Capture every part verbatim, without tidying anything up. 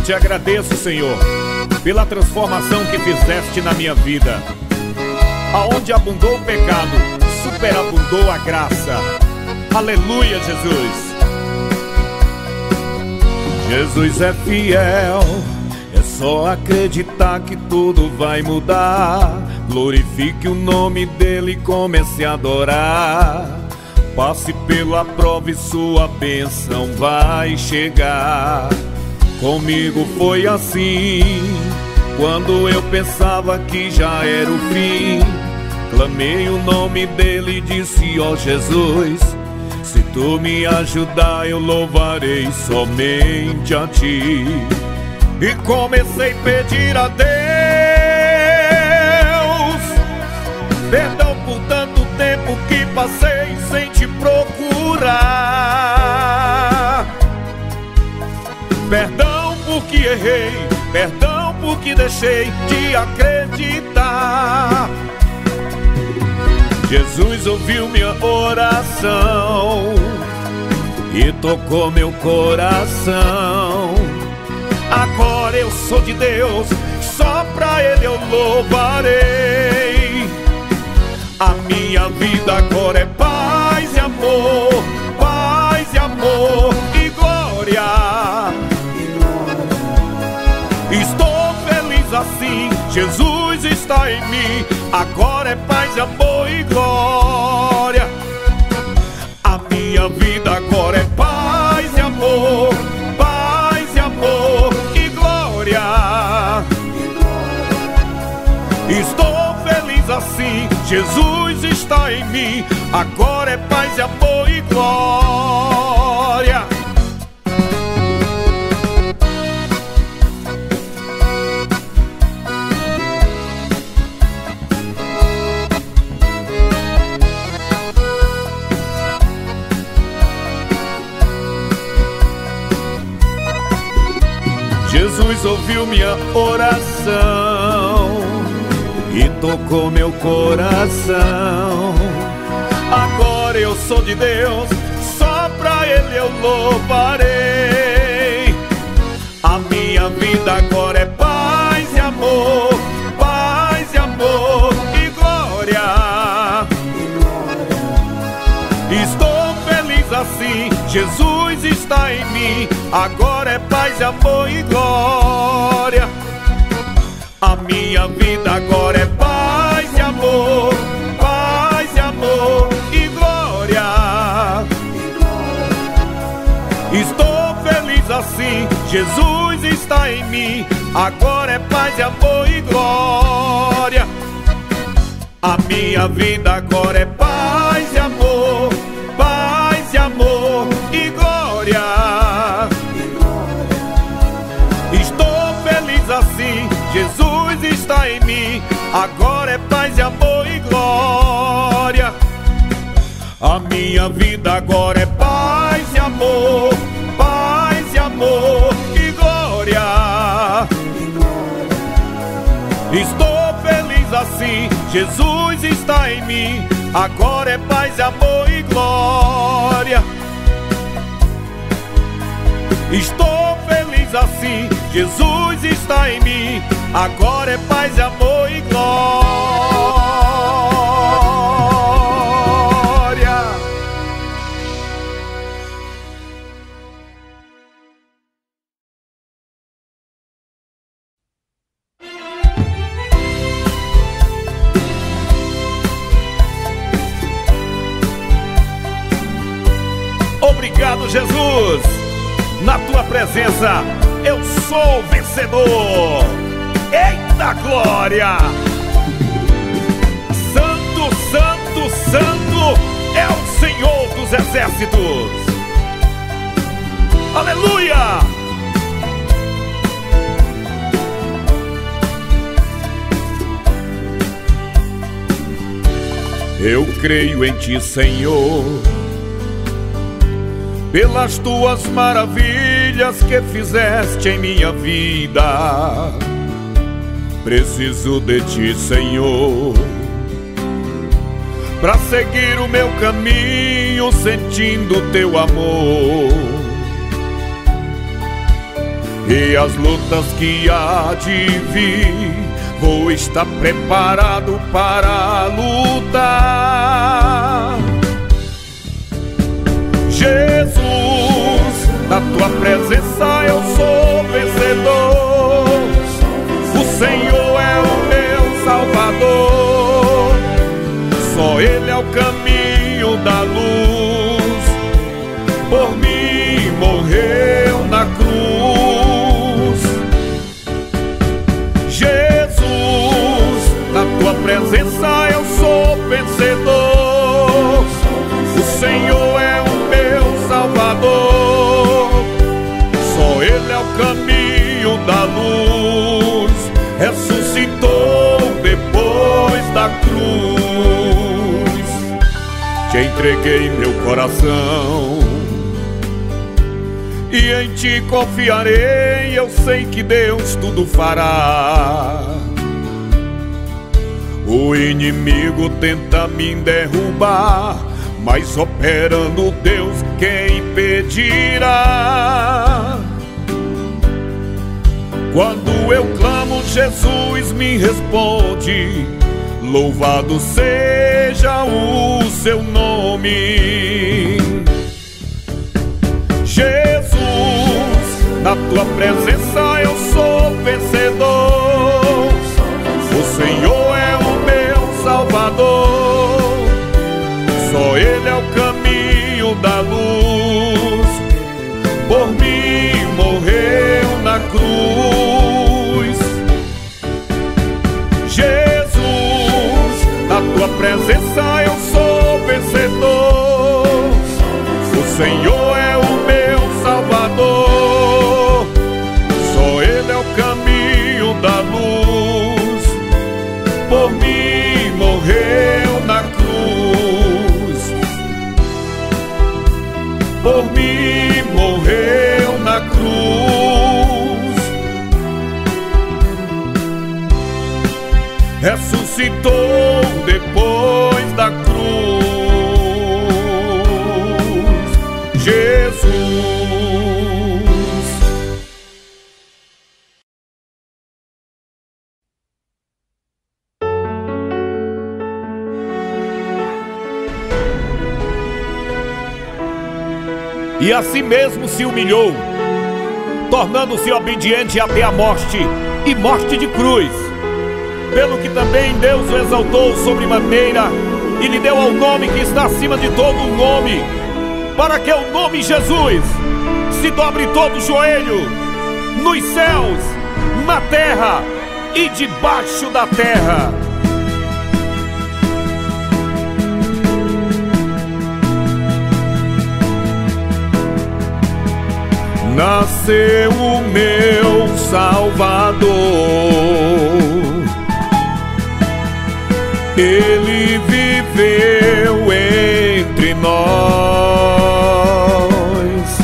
te agradeço, Senhor, pela transformação que fizeste na minha vida. Aonde abundou o pecado, superabundou a graça. Aleluia, Jesus. Jesus é fiel, é só acreditar que tudo vai mudar. Glorifique o nome dele e comece a adorar. Passe pela prova e sua bênção vai chegar. Comigo foi assim, quando eu pensava que já era o fim. Clamei o nome dele e disse: ó Jesus, se tu me ajudar eu louvarei somente a ti. E comecei a pedir a Deus perdão por tanto tempo que passei sem te procurar. Perdão porque errei, perdão porque deixei de acreditar. Jesus ouviu minha oração e tocou meu coração. Agora eu sou de Deus, só pra Ele eu louvarei. A minha vida agora é paz e amor, paz e amor e glória. Estou feliz assim, Jesus está em mim. Agora é paz, amor e glória. A minha vida agora é paz e amor, paz e amor e glória. Estou feliz assim, Jesus está em mim. Agora é paz e amor e glória. Jesus ouviu minha oração e tocou meu coração. Agora eu sou de Deus, só pra Ele eu louvarei. A minha vida agora é paz e amor, paz e amor e glória. Estou feliz assim, Jesus está em mim. Agora é paz, amor e glória. A minha vida agora é paz e amor, paz e amor e glória. Estou feliz assim, Jesus está em mim. Agora é paz e amor e glória. A minha vida agora é paz e amor, paz e amor e glória. Estou feliz assim, Jesus está em mim. Agora é paz e amor e glória. A minha vida agora é paz e amor, paz e amor e glória. Estou feliz assim, Jesus está em mim. Agora é paz, amor e glória. Estou feliz assim, Jesus está em mim. Agora é paz, amor e glória. Obrigado, Jesus. Na tua presença eu sou vencedor. Eita glória! Santo, santo, santo é o Senhor dos exércitos. Aleluia! Eu creio em ti, Senhor, pelas tuas maravilhas que fizeste em minha vida. Preciso de ti, Senhor, para seguir o meu caminho, sentindo teu amor. E as lutas que há de vir, vou estar preparado para lutar. Jesus, na tua presença eu sou vencedor. O Senhor é o meu Salvador, só Ele é o caminho da luz. Por mim morreu na cruz. Jesus, na tua presença eu sou vencedor. O Senhor é o meu Salvador, só Ele é o caminho da luz. Ressuscitou depois da cruz. Te entreguei meu coração e em ti confiarei. Eu sei que Deus tudo fará. O inimigo tenta me derrubar, mas operando Deus, quem impedirá? Quando eu clamo, Jesus me responde. Louvado seja o seu nome. Jesus, na tua presença eu sou vencedor. O Senhor é o meu Salvador, só Ele é o caminho da luz. Por mim morreu na cruz. Jesus, na tua presença eu sou vencedor. O Senhor é o meu Salvador, só Ele é o caminho da luz. Por mim morreu na cruz. Por mim morreu na cruz. Ressuscitou depois da cruz. Jesus. E assim mesmo se humilhou, tornando-se obediente até a morte, e morte de cruz. Pelo que também Deus o exaltou sobremaneira, e lhe deu ao nome que está acima de todo o nome, para que o nome Jesus se dobre todo o joelho, nos céus, na terra e debaixo da terra. Nasceu o meu Salvador, Ele viveu entre nós,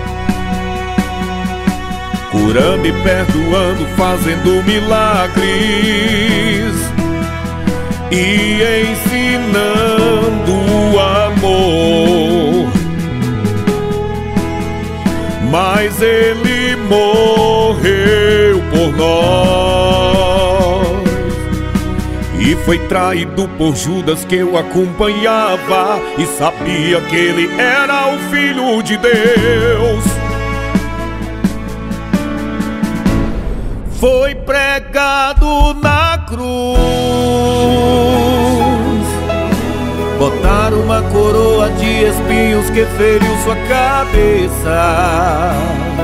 curando e perdoando, fazendo milagres e ensinando o amor. Mas Ele morreu por nós e foi traído por Judas, que eu acompanhava e sabia que Ele era o Filho de Deus. Foi pregado na cruz, botaram uma coroa de espinhos que feriu sua cabeça,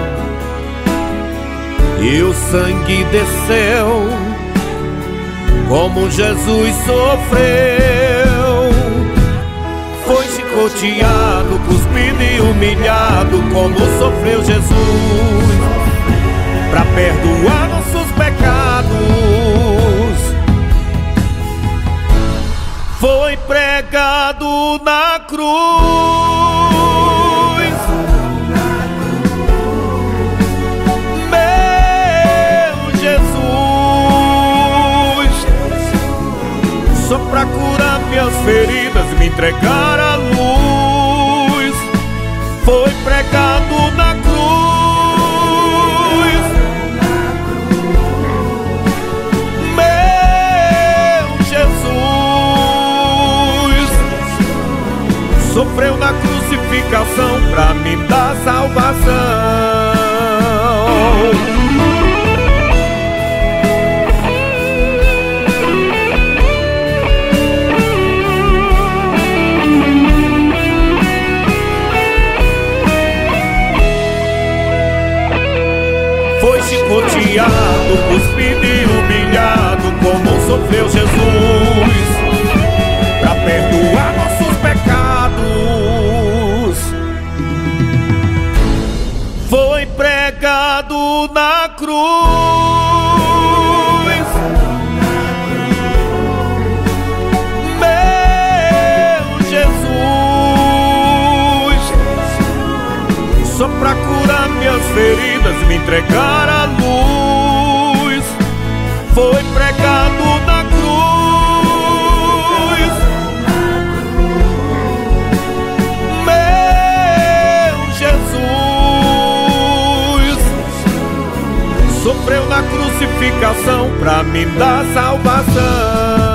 e o sangue desceu como Jesus sofreu. Foi chicoteado, cuspido e humilhado, como sofreu Jesus, pra perdoar nossos pecados. Foi pregado na cruz, meu Jesus, só pra curar minhas feridas e me entregar à luz. Foi pregado na cruz, Foi chicoteado, cuspido e humilhado, como sofreu Jesus, pra perdoar nossos pecados. Foi pregado na cruz, só pra curar minhas feridas, me entregar à luz. Foi pregado na cruz, meu Jesus. Sofreu na crucificação pra me dar salvação.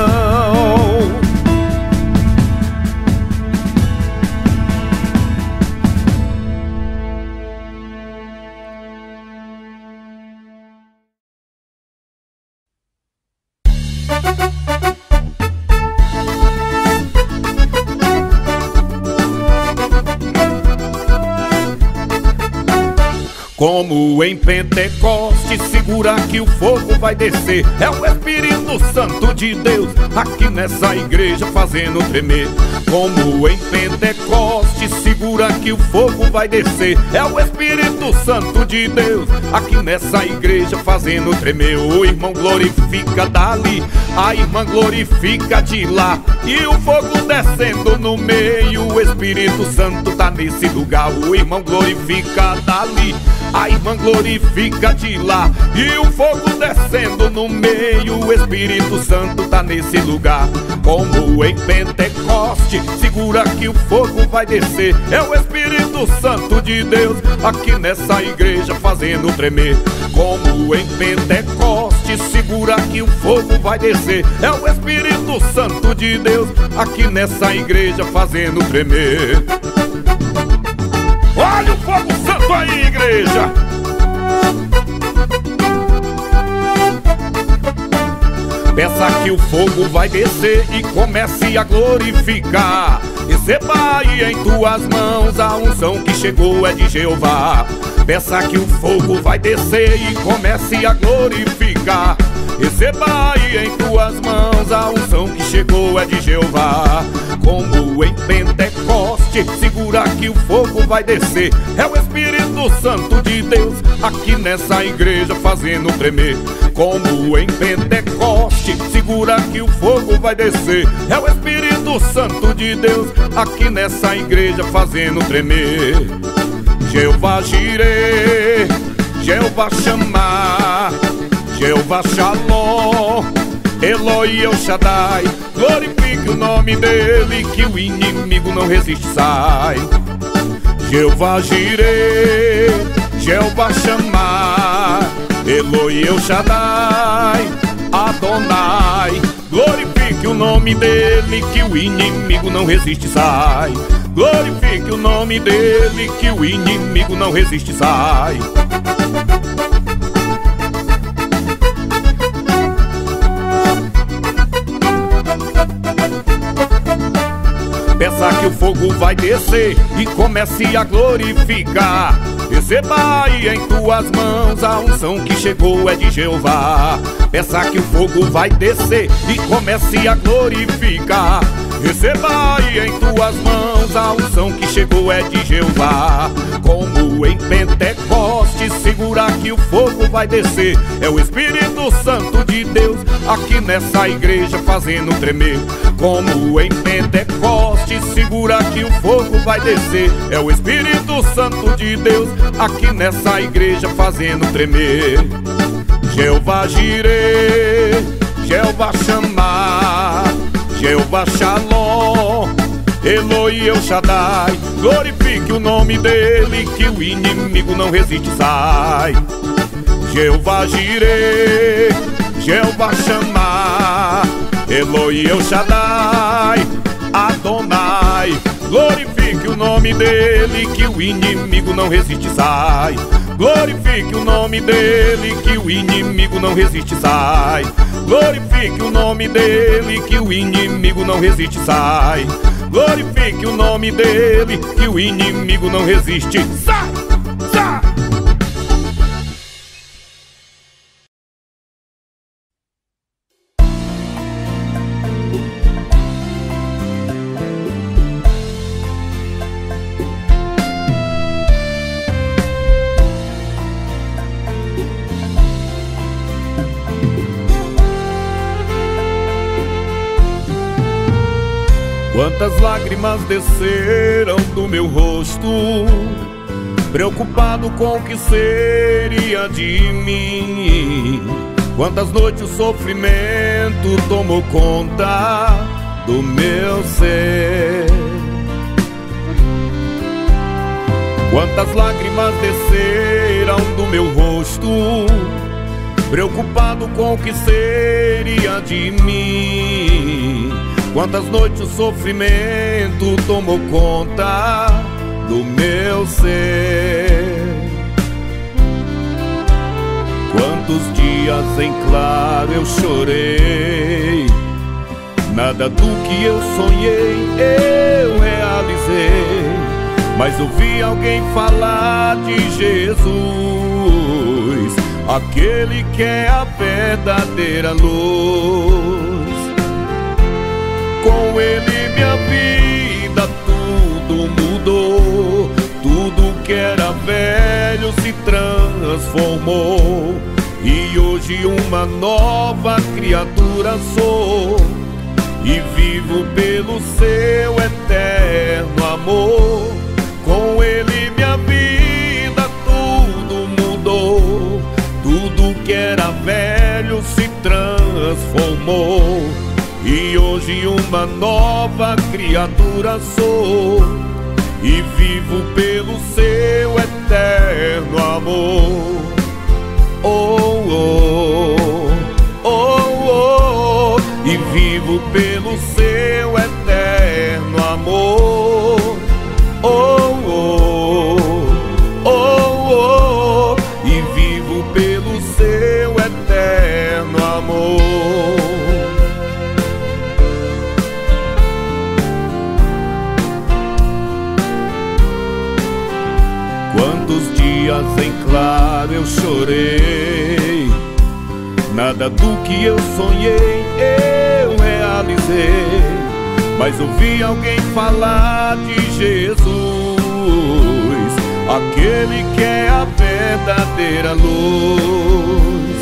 Como em Pentecostes, segura que o fogo vai descer. É o Espírito Santo de Deus aqui nessa igreja fazendo tremer. Como em Pentecostes, segura que o fogo vai descer. É o Espírito Santo de Deus aqui nessa igreja fazendo tremer. O irmão glorifica dali, a irmã glorifica de lá, e o fogo descendo no meio. O Espírito Santo tá nesse lugar. O irmão glorifica dali, a irmã glorifica de lá, e o fogo descendo no meio. O Espírito Santo tá nesse lugar. Como em Pentecoste, segura que o fogo vai descer. É o Espírito Santo de Deus aqui nessa igreja fazendo tremer. Como em Pentecoste, segura que o fogo vai descer. É o Espírito Santo de Deus aqui nessa igreja fazendo tremer. Olha o fogo santo aí, igreja! Peça que o fogo vai descer e comece a glorificar. Receba aí em tuas mãos a unção que chegou é de Jeová. Peça que o fogo vai descer e comece a glorificar. Receba aí em tuas mãos a unção que chegou é de Jeová. Como em Pentecoste, segura que o fogo vai descer. É o Espírito Santo de Deus aqui nessa igreja fazendo tremer. Como em Pentecoste, segura que o fogo vai descer. É o Espírito Santo de Deus aqui nessa igreja fazendo tremer. Jeová Jireh, Jeová Shammah, Jeová Shalom, Eloi El Shaddai. Glorifique o nome dele, que o inimigo não resiste, sai. Jeová Jireh, Jeová Shammah, Eloi El Shaddai, Adonai. Glorifique o nome dele, que o inimigo não resiste, sai. Glorifique o nome dele, que o inimigo não resiste, sai. Peça que o fogo vai descer e comece a glorificar. Receba aí em tuas mãos a unção que chegou é de Jeová. Peça que o fogo vai descer e comece a glorificar. Receba aí em tuas mãos a unção que chegou é de Jeová. Como em Pentecoste, segura que o fogo vai descer. É o Espírito Santo de Deus aqui nessa igreja fazendo tremer. Como em Pentecoste, segura que o fogo vai descer. É o Espírito Santo de Deus aqui nessa igreja fazendo tremer. Jeová Jireh, Jeová Shammah, Jeová Shalom, Eloi El Shaddai. Glorifique o nome dele, que o inimigo não resiste, sai. Jeová Jireh, Jeová Shammah, Eloi El Shaddai, Adonai. Glorifique o nome dele, que o inimigo não resiste, sai. Glorifique o nome dele, que o inimigo não resiste, sai. Glorifique o nome dele, que o inimigo não resiste, sai. Glorifique o nome dele, que o inimigo não resiste, sai, sai. Quantas lágrimas desceram do meu rosto, preocupado com o que seria de mim. Quantas noites o sofrimento tomou conta do meu ser. Quantas lágrimas desceram do meu rosto, preocupado com o que seria de mim. Quantas noites o sofrimento tomou conta do meu ser. Quantos dias em claro eu chorei, nada do que eu sonhei eu realizei. Mas ouvi alguém falar de Jesus, aquele que é a verdadeira luz. Com ele minha vida tudo mudou, tudo que era velho se transformou, e hoje uma nova criatura sou, e vivo pelo seu eterno amor. Com ele minha vida tudo mudou, tudo que era velho se transformou, e hoje uma nova criatura sou, e vivo pelo seu eterno amor. Oh, oh, oh, oh, e vivo pelo seu eterno amor. Oh, oh, oh, oh, e vivo pelo seu eterno amor. Quantos dias em claro eu chorei, nada do que eu sonhei eu realizei. Mas ouvi alguém falar de Jesus, aquele que é a verdadeira luz.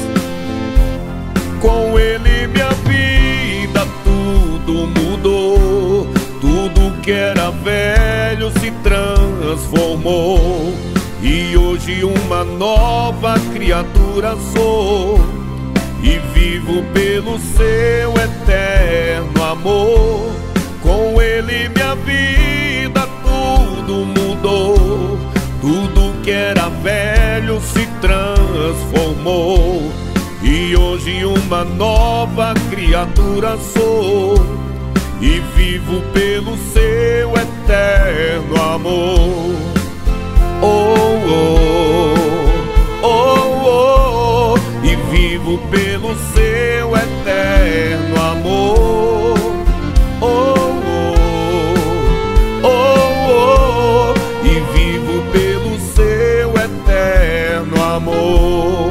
Com ele minha vida tudo mudou, tudo que era velho se transformou, e hoje uma nova criatura sou, e vivo pelo seu eterno amor. Com ele minha vida tudo mudou, tudo que era velho se transformou, e hoje uma nova criatura sou, e vivo pelo seu eterno amor. Oh, oh, oh, oh, e vivo pelo seu eterno amor. Oh, amor.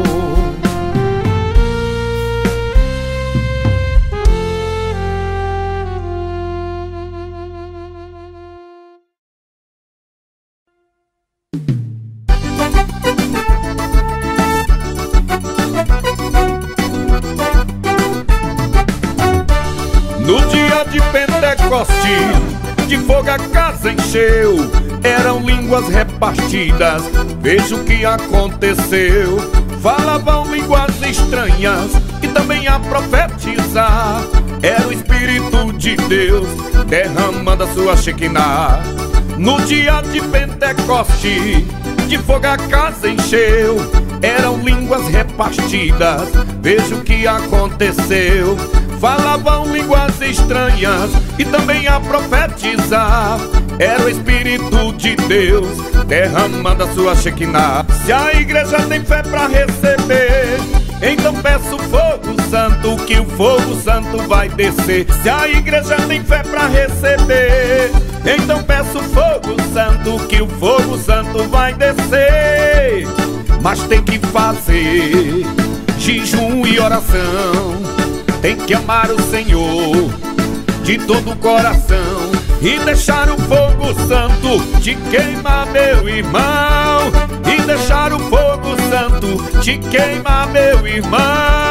No dia de Pentecoste, de fogo a casa encheu, eram línguas repartidas, veja o que aconteceu. Falavam línguas estranhas e também a profetizar, era o Espírito de Deus derramando a sua Shekinah. No dia de Pentecoste, de fogo a casa encheu, eram línguas repartidas, veja o que aconteceu. Falavam línguas estranhas e também a profetizar, era o Espírito de Deus derramando a sua Shekinah. Se a igreja tem fé para receber, então peça o fogo santo, que o fogo santo vai descer. Se a igreja tem fé para receber, então peça o fogo santo, que o fogo santo vai descer. Mas tem que fazer jejum e oração, tem que amar o Senhor de todo o coração e deixar o fogo santo te queimar, meu irmão. E deixar o fogo santo te queimar, meu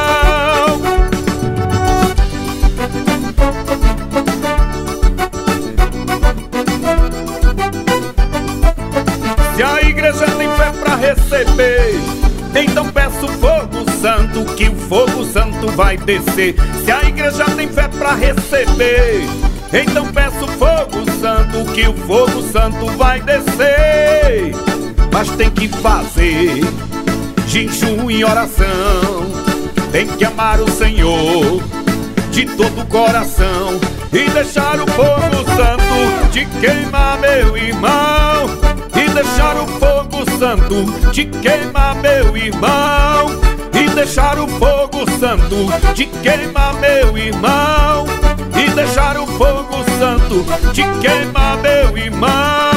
irmão. receber. Então peço fogo santo, que o fogo santo vai descer. Se a igreja tem fé pra receber, então peço fogo santo, que o fogo santo vai descer. Mas tem que fazer jejum e oração, tem que amar o Senhor de todo o coração e deixar o fogo santo te queimar, meu irmão. E deixar o fogo santo te queimar, meu irmão. E deixar o fogo santo te queimar, meu irmão. E deixar o fogo santo te queimar, meu irmão.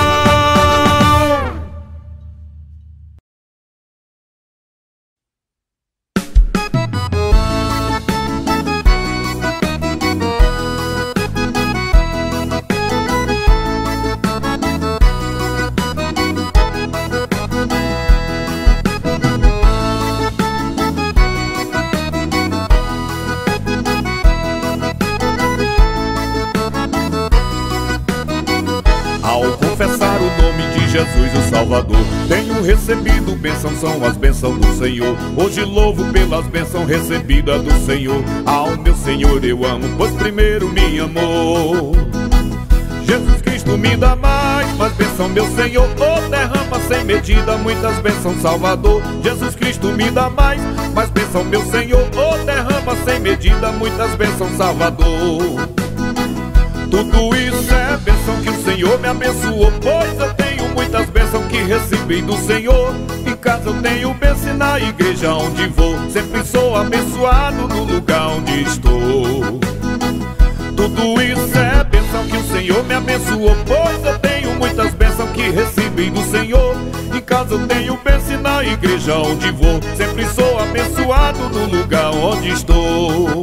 Jesus o Salvador, tenho recebido bênção, são as bênçãos do Senhor. Hoje louvo pelas bênçãos recebidas do Senhor. Ao meu Senhor eu amo, pois primeiro me amou. Jesus Cristo me dá mais, mais bênção, meu Senhor. Oh, derrama sem medida muitas bênçãos, Salvador. Jesus Cristo me dá mais, mais bênção, meu Senhor. Oh, derrama sem medida muitas bênçãos, Salvador. Tudo isso é bênção que o Senhor me abençoou, pois eu tenho muitas bênçãos que recebi do Senhor. Em casa eu tenho bênção, na igreja onde vou sempre sou abençoado no lugar onde estou. Tudo isso é bênção que o Senhor me abençoou, pois eu tenho muitas bênçãos que recebi do Senhor. Em casa eu tenho bênção, na igreja onde vou sempre sou abençoado no lugar onde estou.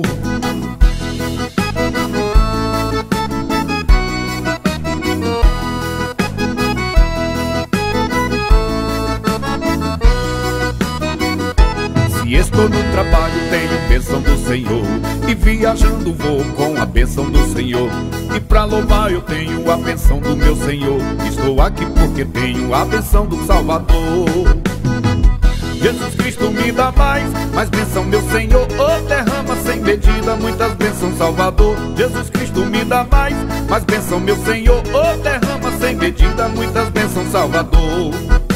Se estou no trabalho tenho bênção do Senhor, e viajando vou com a bênção do Senhor. E pra louvar eu tenho a bênção do meu Senhor. Estou aqui porque tenho a bênção do Salvador. Jesus Cristo me dá mais, mais bênção, meu Senhor. Oh, derrama sem medida muitas bênçãos, Salvador. Jesus Cristo me dá mais, mais bênção, meu Senhor. Oh, derrama sem medida muitas bênçãos, Salvador.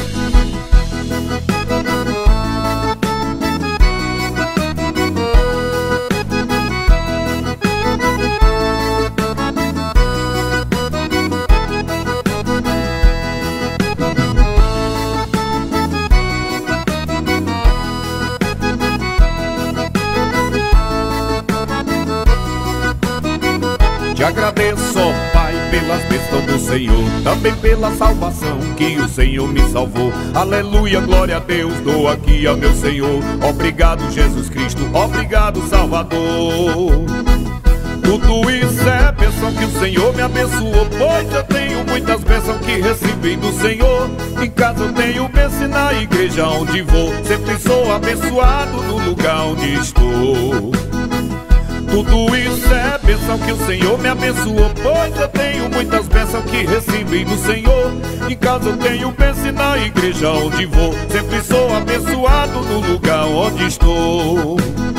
Te agradeço, ó Pai, pelas bênçãos do Senhor, também pela salvação que o Senhor me salvou. Aleluia, glória a Deus, dou aqui ao meu Senhor. Obrigado, Jesus Cristo, obrigado, Salvador. Tudo isso é bênção que o Senhor me abençoou, pois eu tenho muitas bênçãos que recebi do Senhor. Em casa eu tenho bênção, na igreja onde vou sempre sou abençoado no lugar onde estou. Tudo isso é bênção que o Senhor me abençoou, pois eu tenho muitas bênçãos que recebi do Senhor. Em casa eu tenho bênção, na igreja onde vou sempre sou abençoado no lugar onde estou.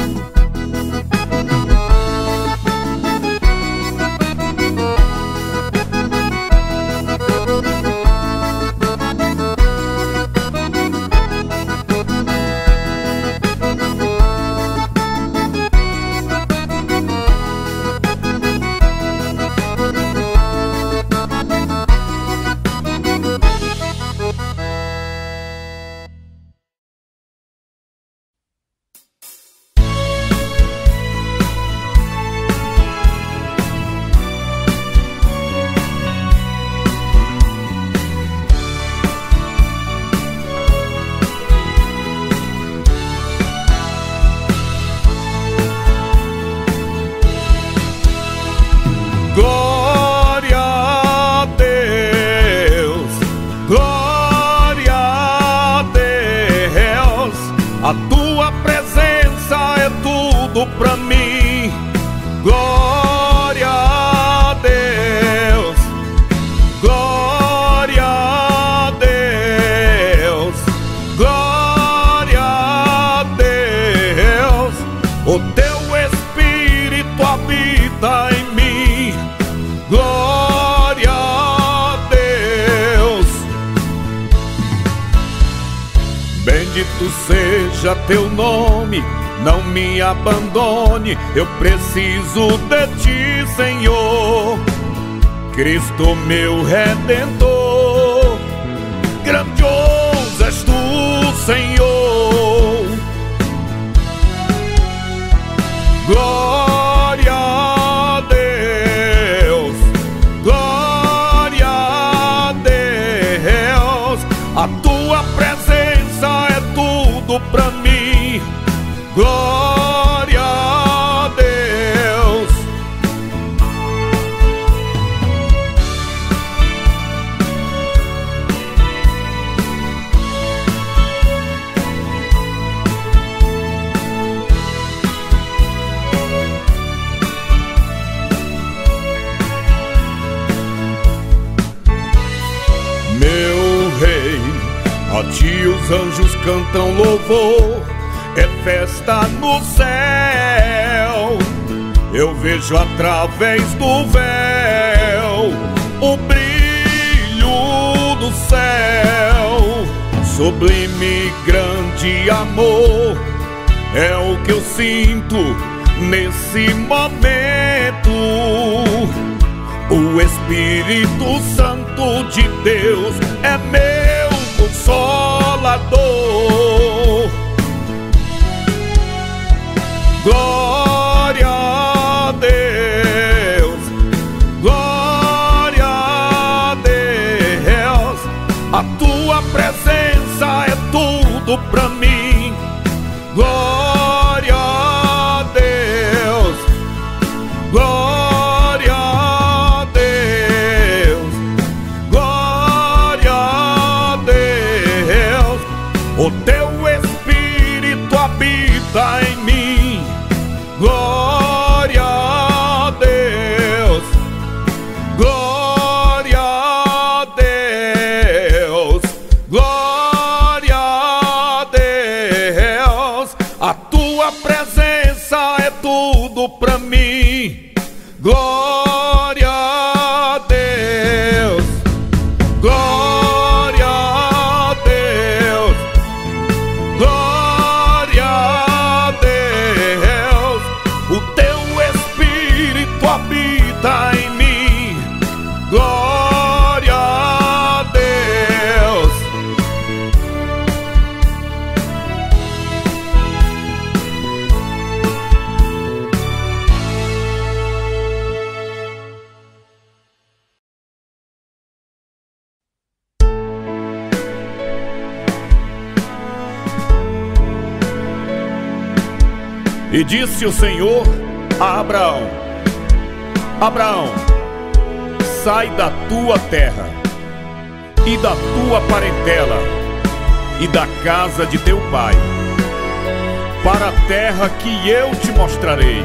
A tua presença é tudo pra mim. Glória a Deus, glória a Deus, glória Bendito seja teu nome, não me abandone, eu preciso de ti, Senhor. Cristo meu Redentor, grandioso és tu, Senhor. Glória a Deus, glória a Deus, a tua presença é tudo pra mim. Glória a Deus. Meu rei, a ti os anjos cantam louvor, é festa no céu. Eu vejo através do véu o brilho do céu. Sublime e grande amor é o que eu sinto nesse momento. O Espírito Santo de Deus é meu consolador. Glória a Deus, glória a Deus, a tua presença é tudo pra mim. Glória a Deus, glória a Deus, glória a Deus, o teu Espírito habita em mim. Glória a Deus, glória a Deus, glória a Deus, a tua presença é tudo pra mim. Glória a Deus, glória a Deus, glória a Deus, o teu Espírito habita em mim. Glória a Deus. E disse o Senhor a Abraão: Abraão, sai da tua terra e da tua parentela e da casa de teu pai, para a terra que eu te mostrarei.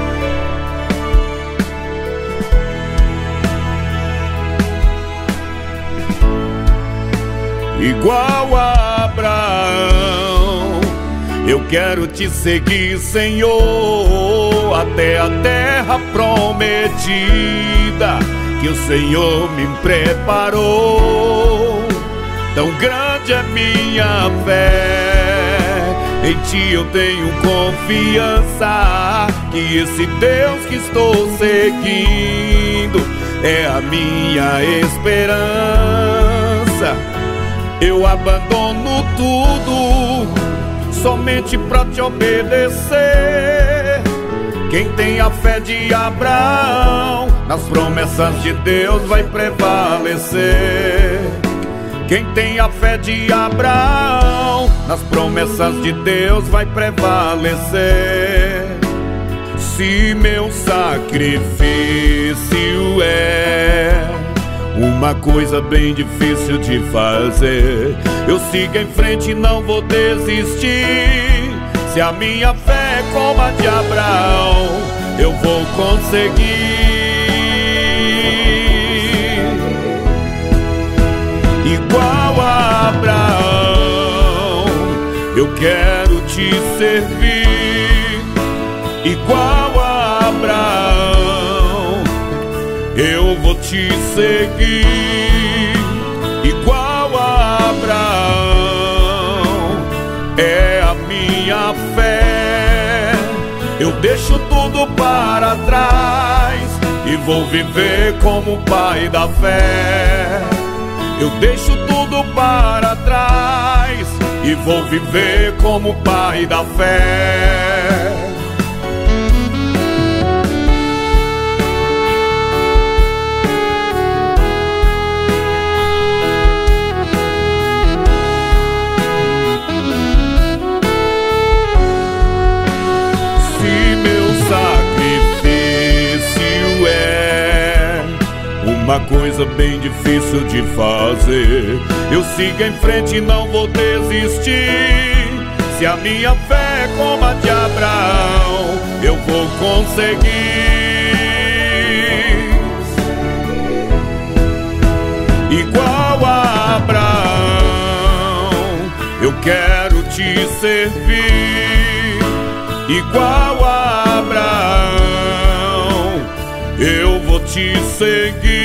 Igual a Abraão, eu quero te seguir, Senhor, até a terra prometida que o Senhor me preparou. Tão grande é minha fé, em ti eu tenho confiança, que esse Deus que estou seguindo é a minha esperança. Eu abandono tudo somente pra te obedecer. Quem tem a fé de Abraão, nas promessas de Deus vai prevalecer. Quem tem a fé de Abraão, nas promessas de Deus vai prevalecer. Se meu sacrifício é uma coisa bem difícil de fazer, eu sigo em frente e não vou desistir. Se a minha fé é como a de Abraão, eu vou conseguir. Igual a Abraão, eu quero te servir. Igual a Abraão, eu vou te seguir. Igual a Abraão, deixo tudo para trás e vou viver como pai da fé. Eu deixo tudo para trás e vou viver como pai da fé. Uma coisa bem difícil de fazer, eu sigo em frente e não vou desistir. Se a minha fé é como a de Abraão, eu vou conseguir. Igual a Abraão, eu quero te servir. Igual a Abraão, eu vou te seguir.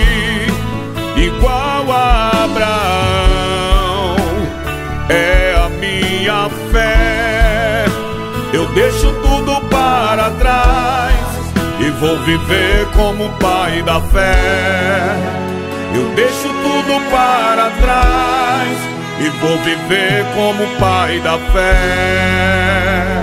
Igual a Abraão, é a minha fé. Eu deixo tudo para trás e vou viver como pai da fé. Eu deixo tudo para trás e vou viver como pai da fé.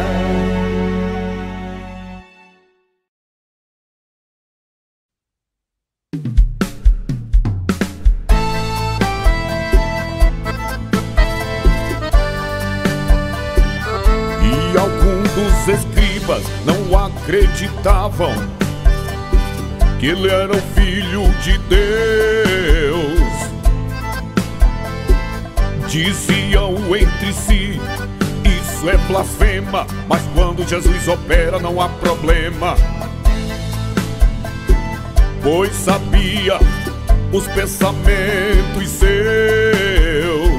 Os escribas não acreditavam que ele era o filho de Deus. Diziam entre si, isso é blasfema, mas quando Jesus opera não há problema, pois sabia os pensamentos seus.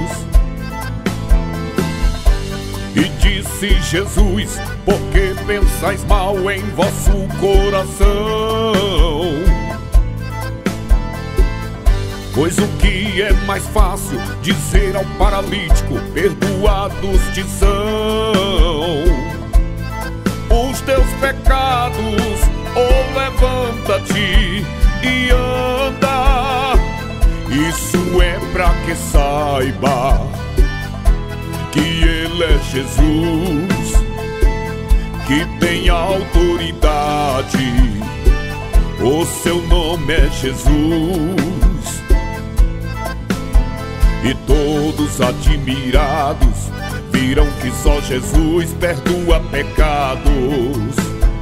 E disse Jesus: por que pensais mal em vosso coração? Pois o que é mais fácil dizer ao paralítico: perdoados te são os teus pecados, ou levanta-te e anda. Isso é pra que saiba que Ele é Jesus, que tem autoridade, o seu nome é Jesus. E todos admirados viram que só Jesus perdoa pecados.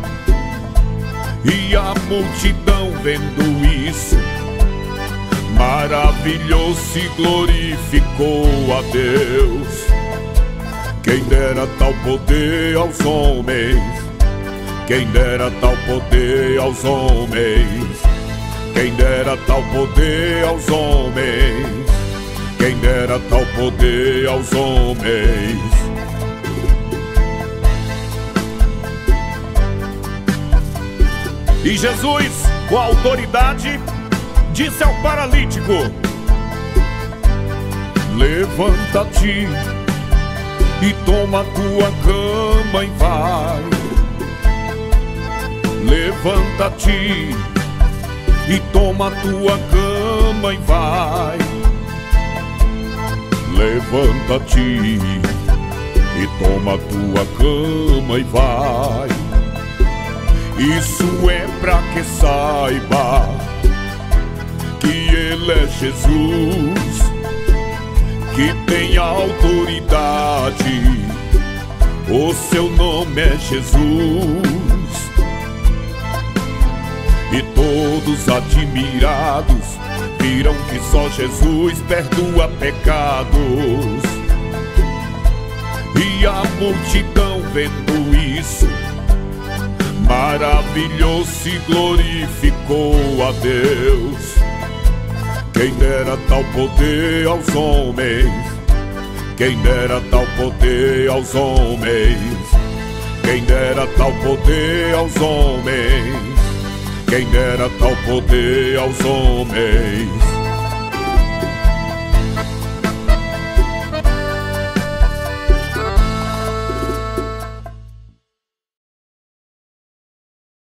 E a multidão vendo isso maravilhou-se e glorificou a Deus. Quem dera tal poder aos homens, quem dera tal poder aos homens, quem dera tal poder aos homens, quem dera tal poder aos homens. E Jesus, com autoridade, disse ao paralítico: levanta-te e toma tua cama e vai. Levanta-te e toma tua cama e vai. Levanta-te e toma tua cama e vai. Isso é pra que saiba que Ele é Jesus, que tem autoridade, o seu nome é Jesus. E todos admirados viram que só Jesus perdoa pecados. E a multidão vendo isso maravilhou-se e glorificou a Deus. Quem dera tal poder aos homens, quem dera tal poder aos homens, quem dera tal poder aos homens, quem dera tal poder aos homens.